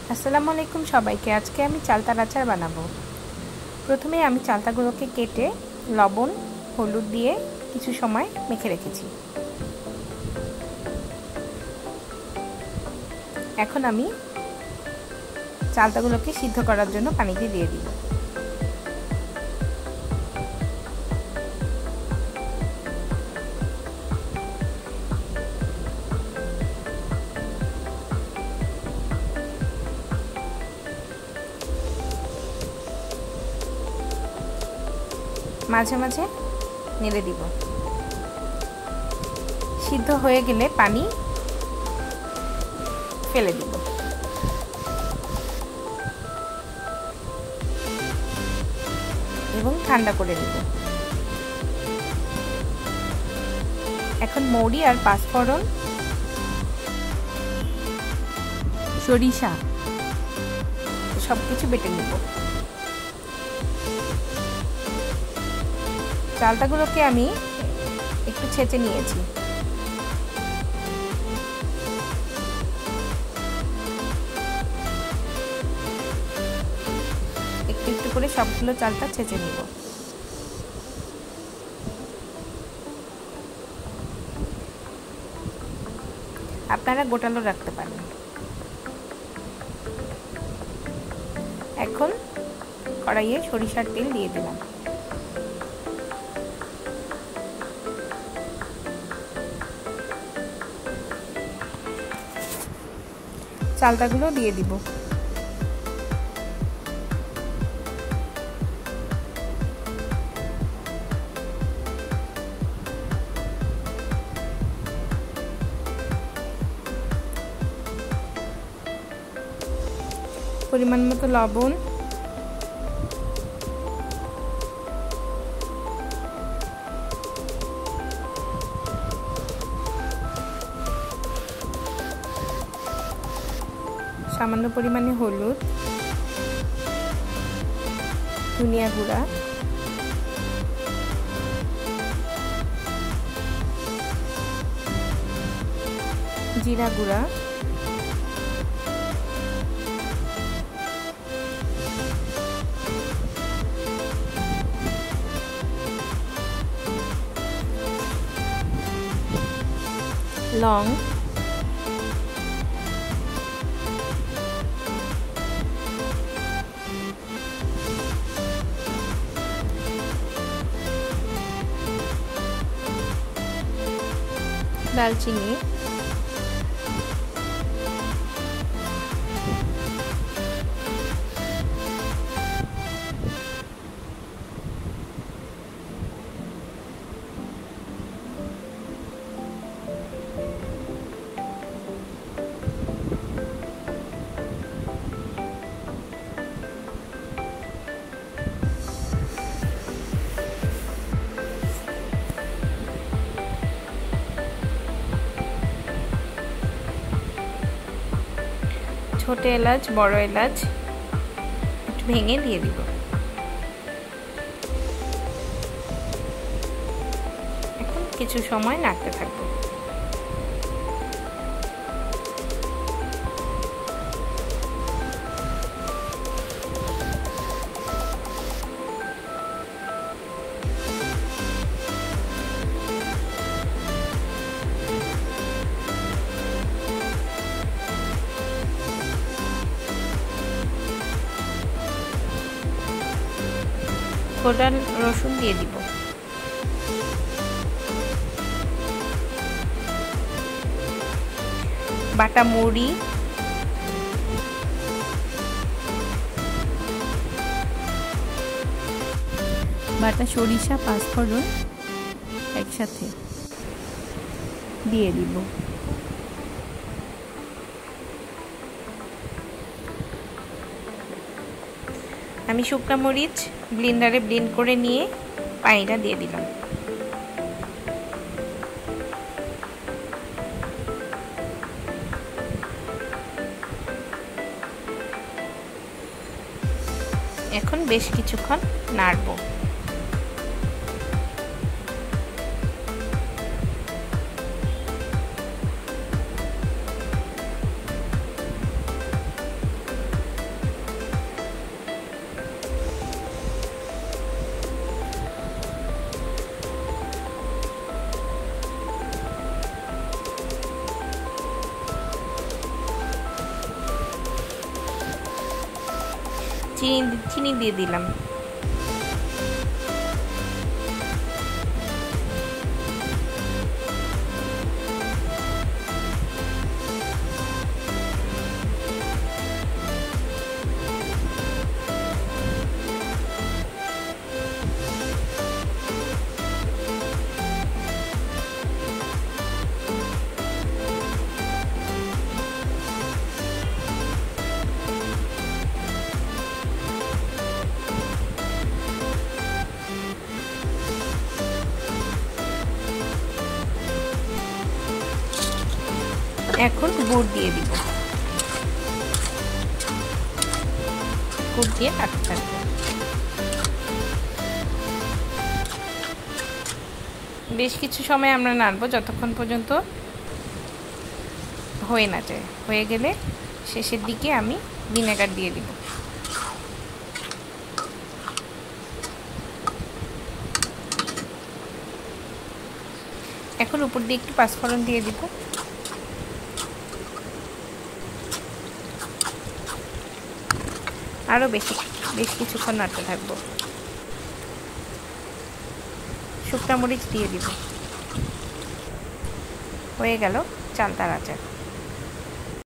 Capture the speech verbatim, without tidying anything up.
আসসালামু আলাইকুম সবাইকে। আজকে আমি চালতার আচার বানাবো। প্রথমে আমি চালতাগুলোকে কেটে লবণ হলুদ দিয়ে কিছু সময় মেখে রেখেছি। এখন আমি চালতাগুলোকে সিদ্ধ করার জন্য পানিতে দিয়ে দিব। মাঝে মাঝে নেড়ে দিব। সিদ্ধ হয়ে গেলে পানি ফেলে দিব। এবং ঠান্ডা করে নিব। এখন মৌরি আর পাঁচফোড়ন, সরিষা সবকিছু বেটে নিব। চালতাগুলোকে আমি একটু ছেঁচে নিয়েছি। একটু একটু করে সবগুলো চালতা ছেঁচে নিব। আপনারা গোটালো রাখতে পারেন। এখন কড়াইয়ে সরিষার তেল দিয়ে দিলাম। চালতাগুলো দিয়ে দিব। পরিমাণ মতো লবণ, সামান্য পরিমাণে হলুদ, ধনিয়া গুঁড়া, জিরা গুঁড়া, লং, দালচিনি, ছোট এলাচ, বড় এলাচ একটু ভেঙে দিয়ে দিব। এখন কিছু সময় নাড়তে থাকবো। কোটা রসুন দিয়ে দিব। বাটা মৌরি, বাটা সরিষা, পাঁচফোড়ন একসাথে দিয়ে দিব। আমি শুকনো মরিচ ব্লেন্ডারে ব্লেন্ড করে নিয়ে পানিটা দিয়ে দিলাম। এখন বেশ কিছুক্ষণ নাড়বো। চিনি চিনি দিয়ে দিলাম। এখন গুড় দিয়ে দিব, গুড় দিয়ে কাটতে থাকবো। বেশ কিছু সময় আমরা নাড়বো যতক্ষণ পর্যন্ত হয়ে না যায়। হয়ে গেলে শেষের দিকে আমি ভিনেগার দিয়ে দিব। এখন উপর দিয়ে একটু পাঁচফোড়ন দিয়ে দিব। আরও বেশি বেশ কিছুক্ষণ নাড়তে থাকবো। শুকনা মরিচ দিয়ে দিব। হয়ে গেল চালতার আচার।